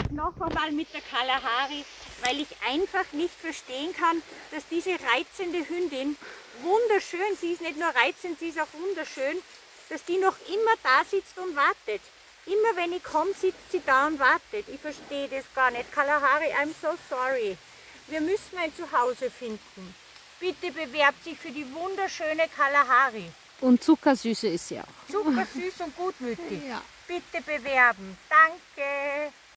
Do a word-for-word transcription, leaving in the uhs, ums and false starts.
noch einmal mit der Kalahari, weil ich einfach nicht verstehen kann, dass diese reizende Hündin, wunderschön, sie ist nicht nur reizend, sie ist auch wunderschön, dass die noch immer da sitzt und wartet. Immer wenn ich komme, sitzt sie da und wartet. Ich verstehe das gar nicht. Kalahari, I'm so sorry. Wir müssen ein Zuhause finden. Bitte bewerbt sich für die wunderschöne Kalahari. Und zuckersüße ist sie auch. Zuckersüß und gutmütig. Ja. Bitte bewerben. Danke.